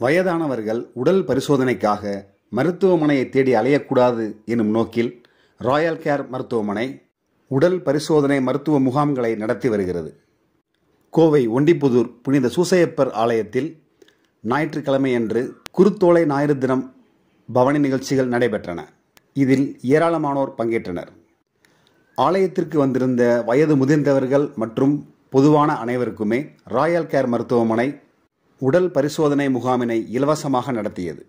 வயதானவர்கள் உடல் பரிசோதனைக்காக மருத்துவமனையை தேடி அலையக்கூடாது எனும் நோக்கில் ராயல் கேர் மருத்துவமனை உடல் பரிசோதனை மருத்துவ முகாம்களை நடத்தி வருகிறது. கோவை ஒண்டிப்புதூர் புனித சூசையப்பர் ஆலயத்தில் ஞாயிற்றுக்கிழமையன்று குருத்தோலை ஞாயிறு தினம் பவனி நிகழ்ச்சிகள் நடைபெற்றன. இதில் ஏராளமானோர் பங்கேற்றனர். ஆலயத்திற்கு வந்திருந்த வயது முதிர்ந்தவர்கள் மற்றும் பொதுவான அனைவருக்குமே ராயல் கேர் மருத்துவமனை உடல் பரிசோதனை முகாமினை இலவசமாக நடத்தியது.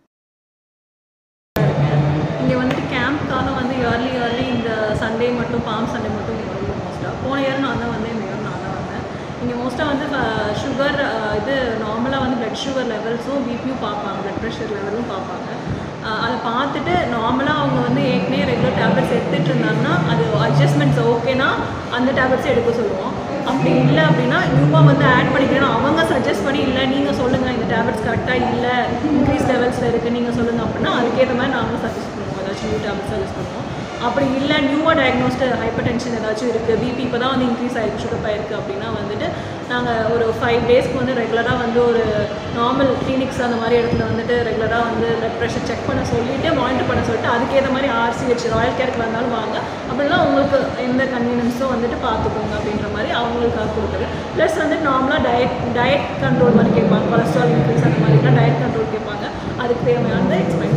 இங்கே வந்துட்டு கேம்ப்காக இயர்லி இந்த சண்டே மட்டும் பாம் சண்டே மட்டும் இங்கே வருவோம். மோஸ்ட்டாக போன இயர் நான் தான் வந்தேன், இந்த இயர் நான் தான் வந்தேன். இங்கே மோஸ்ட்டாக சுகர் இது நார்மலாக பிளட் சுகர் லெவல்ஸும் பிபியும் பார்ப்பாங்க, பிளட் ப்ரெஷர் லெவலும் பார்ப்பாங்க. அதை பார்த்துட்டு நார்மலாக அவங்க ஏற்கனவே ரெகுலர் டேப்லெட்ஸ் எடுத்துகிட்டு இருந்தாங்கன்னா அது அட்ஜஸ்ட்மெண்ட்ஸ் ஓகேனா அந்த டேப்லெட்ஸை எடுக்க சொல்லுவோம். அப்படி இல்லை அப்படின்னா நியூவாக ஆட் பண்ணிக்கிறேன்னா அவங்க சஜஸ்ட் பண்ணி இல்லை நீங்கள் சொல்லுங்கள் இந்த டேப்லெட்ஸ் கரெக்டாக இல்லை இன்க்ரீஸ் லெவல்ஸில் இருக்குது நீங்கள் சொல்லுங்கள் அப்படின்னா அதுக்கேற்ற மாதிரி நாங்களும் சஜஸ்ட் பண்ணுவோம், ஏதாச்சும் நியூ டேப்லெட்ஸ் சஜஸ்ட் பண்ணுவோம். அப்படி இல்லை நியூவாக டயக்னோஸ்டு ஹைப்பர் டென்ஷன் ஏதாச்சும் இருக்குது, பிபி இப்போ தான் இன்க்ரீஸ் ஆகிருக்கு, சுகர் ஆகிருக்கு அப்படின்னா நாங்கள் ஒரு 5 டேஸ்க்கு ரெகுலராக ஒரு நார்மல் கிளினிக்ஸ் அந்த மாதிரி இடத்துல ரெகுலராக பிளட் ப்ரெஷர் செக் பண்ண சொல்லிவிட்டு மானிட்டர் பண்ண சொல்லிட்டு அதுக்கேற்ற மாதிரி RCH ராயல் கேருக்கு வந்தாலும் வாங்க, அப்படின்னா உங்களுக்கு எந்த கன்வீனியன்ஸும் பார்த்துக்கோங்க அப்படின்ற மாதிரி அவங்களுக்காக கொடுக்குறது. ப்ளஸ் நார்மலாக டயட் கண்ட்ரோல் மாதிரி கேட்பாங்க, கொலஸ்ட்ரால் இன்க்ரீஸ் அந்த மாதிரிலாம் டயட் கண்ட்ரோல் கேட்பாங்க. அதுக்கு தேவையானதை எக்ஸ்பிளைன்